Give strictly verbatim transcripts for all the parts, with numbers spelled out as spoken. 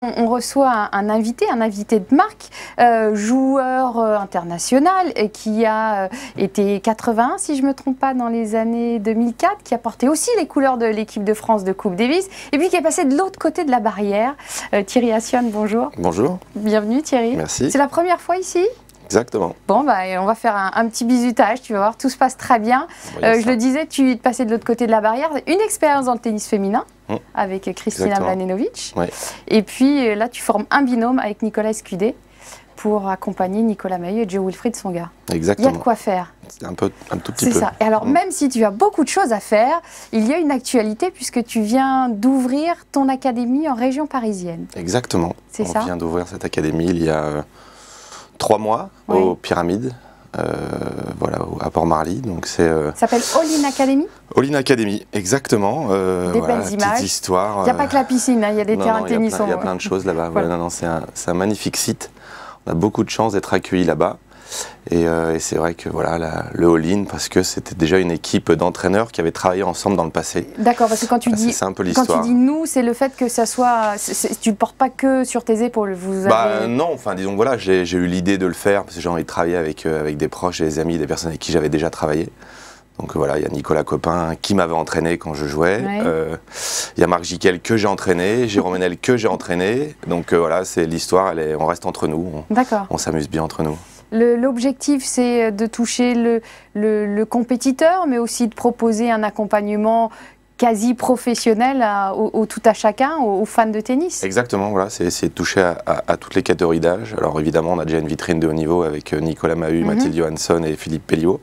On reçoit un, un invité, un invité de marque, euh, joueur euh, international et qui a euh, été quatre-vingt-un, si je ne me trompe pas, dans les années deux mille quatre, qui a porté aussi les couleurs de l'équipe de France de Coupe Davis et puis qui est passé de l'autre côté de la barrière. Euh, Thierry Ascione, bonjour. Bonjour. Bienvenue Thierry. Merci. C'est la première fois ici ? Exactement. Bon, bah, on va faire un, un petit bisutage, tu vas voir, tout se passe très bien. Euh, je le disais, tu es passé de l'autre côté de la barrière. Une expérience dans le tennis féminin mmh. avec Kristina Mladenovic. Oui. Et puis là, tu formes un binôme avec Nicolas Escudé pour accompagner Nicolas Mahut et Jo-Wilfried Tsonga. Exactement. Il y a de quoi faire. C'est un, peu, un tout petit peu. C'est ça. Et alors, mmh. même si tu as beaucoup de choses à faire, il y a une actualité puisque tu viens d'ouvrir ton académie en région parisienne. Exactement. C'est ça. On vient d'ouvrir cette académie il y a euh, trois mois oui. aux Pyramides, euh, voilà, à Port-Marly. Donc c'est. Euh, ça s'appelle All In Academy. All In Academy, exactement. Euh, des voilà, belles images. Petite histoire. Il n'y a pas que la piscine, il hein, y a des non, terrains non, de tennis. Il y a plein de choses là-bas. Voilà. Voilà, c'est un, un magnifique site. On a beaucoup de chance d'être accueillis là-bas. Et, euh, et c'est vrai que voilà, la, le all-in, parce que c'était déjà une équipe d'entraîneurs qui avaient travaillé ensemble dans le passé. D'accord, parce que quand tu voilà, dis, un peu quand tu dis nous, c'est le fait que ça soit, c est, c est, tu ne portes pas que sur tes épaules. Vous bah, avez... Non, enfin disons voilà, j'ai eu l'idée de le faire parce que j'ai envie de travailler avec, euh, avec des proches, des amis, des personnes avec qui j'avais déjà travaillé. Donc voilà, il y a Nicolas Copin qui m'avait entraîné quand je jouais. Il ouais. euh, y a Marc Jiquel que j'ai entraîné, Jérôme Enel que j'ai entraîné. Donc euh, voilà, c'est l'histoire, on reste entre nous, on, on s'amuse bien entre nous. L'objectif, c'est de toucher le, le, le compétiteur, mais aussi de proposer un accompagnement quasi professionnel à, au, au tout à chacun, aux, aux fans de tennis. Exactement, voilà, c'est essayer de toucher à, à, à toutes les catégories d'âge. Alors évidemment, on a déjà une vitrine de haut niveau avec Nicolas Mahut, mm-hmm. Mathilde Johansson et Philippe Pelliot.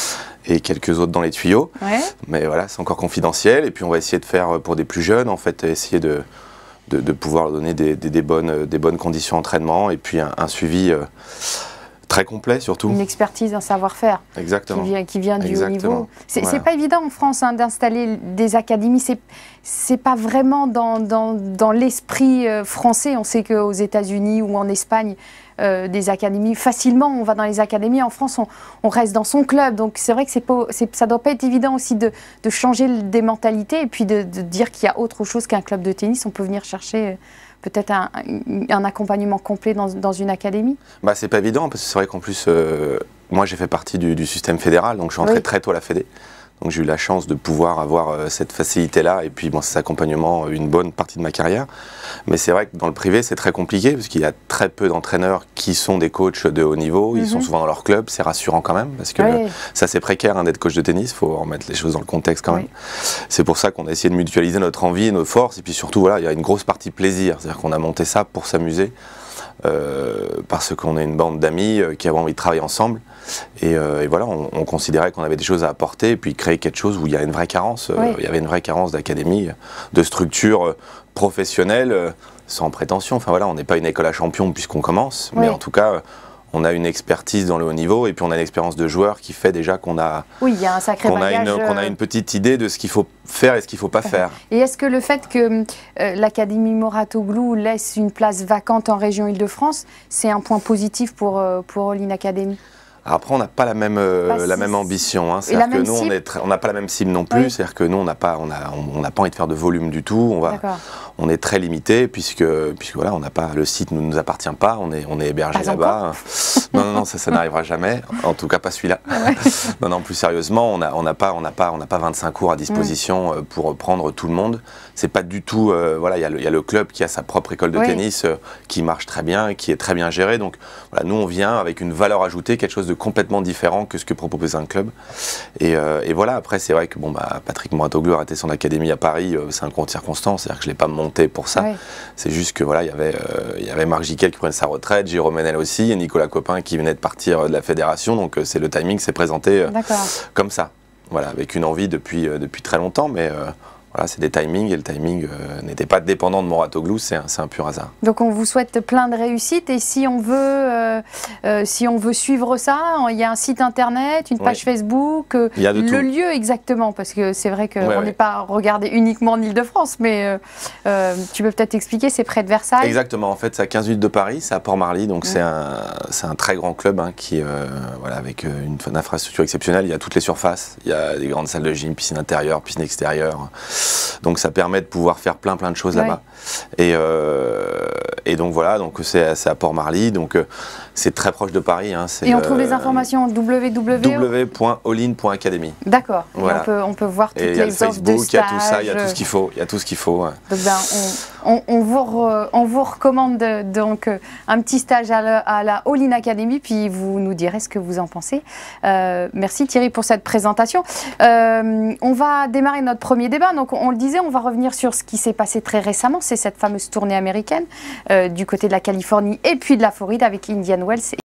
Et quelques autres dans les tuyaux. Ouais. Mais voilà, c'est encore confidentiel. Et puis on va essayer de faire pour des plus jeunes, en fait, essayer de, de, de pouvoir leur donner des, des, des, bonnes, des bonnes conditions d'entraînement et puis un, un suivi euh, très complet surtout. Une expertise, un savoir-faire. Exactement. Qui vient, qui vient du Exactement. haut niveau. C'est voilà. pas évident en France hein, d'installer des académies. C'est pas vraiment dans, dans, dans l'esprit euh, français. On sait qu'aux États-Unis ou en Espagne, Euh, des académies, facilement on va dans les académies, en France on, on reste dans son club, donc c'est vrai que c'est pas, ça doit pas être évident aussi de, de changer des mentalités et puis de, de dire qu'il y a autre chose qu'un club de tennis, on peut venir chercher euh, peut-être un, un accompagnement complet dans, dans une académie. Bah, c'est pas évident parce que c'est vrai qu'en plus euh, moi j'ai fait partie du, du système fédéral, donc je suis entré oui. très tôt à la Fédé. Donc j'ai eu la chance de pouvoir avoir euh, cette facilité-là et puis bon, cet accompagnement une bonne partie de ma carrière. Mais c'est vrai que dans le privé, c'est très compliqué parce qu'il y a très peu d'entraîneurs qui sont des coachs de haut niveau. Ils mm-hmm. sont souvent dans leur club, c'est rassurant quand même parce que oui. le, ça c'est précaire hein, d'être coach de tennis, il faut remettre les choses dans le contexte quand oui. même. C'est pour ça qu'on a essayé de mutualiser notre envie, nos forces et puis surtout voilà, il y a une grosse partie plaisir. C'est-à-dire qu'on a monté ça pour s'amuser. Euh, parce qu'on est une bande d'amis euh, qui avaient envie de travailler ensemble et, euh, et voilà, on, on considérait qu'on avait des choses à apporter et puis créer quelque chose où il y a une vraie carence, euh, oui. il y avait une vraie carence d'académie, de structure euh, professionnelle, euh, sans prétention, enfin voilà, on n'est pas une école à champions puisqu'on commence, oui. mais en tout cas euh, on a une expertise dans le haut niveau et puis on a une expérience de joueur qui fait déjà qu'on a, oui, il y a un sacré qu'on a, bagage, une, qu'on a une petite idée de ce qu'il faut faire et ce qu'il ne faut pas faire. Et est-ce que le fait que euh, l'Académie Mouratoglou laisse une place vacante en région Île-de-France, c'est un point positif pour, euh, pour All In Academy ? Après, on n'a pas la même, euh, bah, la même ambition. Hein. C'est-à-dire que nous, on n'a pas la même cible non plus. Oui. C'est-à-dire que nous, on n'a pas, on a, on, on n'a pas envie de faire de volume du tout. On, va, on est très limité puisque, puisque voilà, on n'a pas, le site ne nous appartient pas. On est, on est hébergé là-bas. Non, non, non, ça, ça n'arrivera jamais. En tout cas, pas celui-là. Ouais. Non, non, plus sérieusement, on n'a on n'a pas, on n'a pas, on n'a pas vingt-cinq cours à disposition mm. pour prendre tout le monde. C'est pas du tout. Euh, voilà, il y, y a le club qui a sa propre école de oui. tennis euh, qui marche très bien, qui est très bien gérée. Donc, voilà, nous, on vient avec une valeur ajoutée, quelque chose de complètement différent que ce que propose un club. Et, euh, et voilà, après, c'est vrai que bon, bah, Patrick Mouratoglou a arrêté son académie à Paris, euh, c'est un compte circonstance, c'est-à-dire que je ne l'ai pas monté pour ça. Oui. C'est juste que voilà, il y avait, euh, il y avait Marc Jiquel qui prenait sa retraite, Jérôme Enel aussi, et Nicolas Copin qui venait de partir de la fédération. Donc, c'est le timing s'est présenté euh, comme ça. Voilà, avec une envie depuis, euh, depuis très longtemps, mais euh, voilà, c'est des timings et le timing euh, n'était pas dépendant de Mouratoglou, c'est un, un pur hasard. Donc on vous souhaite plein de réussite et si on veut, euh, euh, si on veut suivre ça, il y a un site internet, une page oui. Facebook, euh, il y a de le tout. lieu exactement, parce que c'est vrai qu'on ouais, n'est ouais. pas regardé uniquement en Ile-de-France, mais euh, euh, tu peux peut-être expliquer, c'est près de Versailles. Exactement, en fait c'est à quinze minutes de Paris, c'est à Port-Marly, donc ouais. c'est un, un très grand club hein, qui, euh, voilà, avec une, une infrastructure exceptionnelle, il y a toutes les surfaces, il y a des grandes salles de gym, piscine intérieure, piscine extérieure. Donc ça permet de pouvoir faire plein plein de choses ouais. là-bas. Et, euh, et donc voilà, donc c'est à Port-Marly, donc euh, c'est très proche de Paris. Hein, et on trouve les informations w w w point all in point academy. D'accord. Voilà. On peut on peut voir toutes et les offres de stage. Il y a tout ça, il y a tout ce qu'il faut, il y a tout ce qu'il faut. Ouais. Donc ben, on, on, on, vous re, on vous recommande de, donc un petit stage à la, à la All In Academy, puis vous nous direz ce que vous en pensez. Euh, merci Thierry pour cette présentation. Euh, on va démarrer notre premier débat. Donc on le disait, on va revenir sur ce qui s'est passé très récemment, c'est cette fameuse tournée américaine euh, du côté de la Californie et puis de la Floride avec Indian Wells.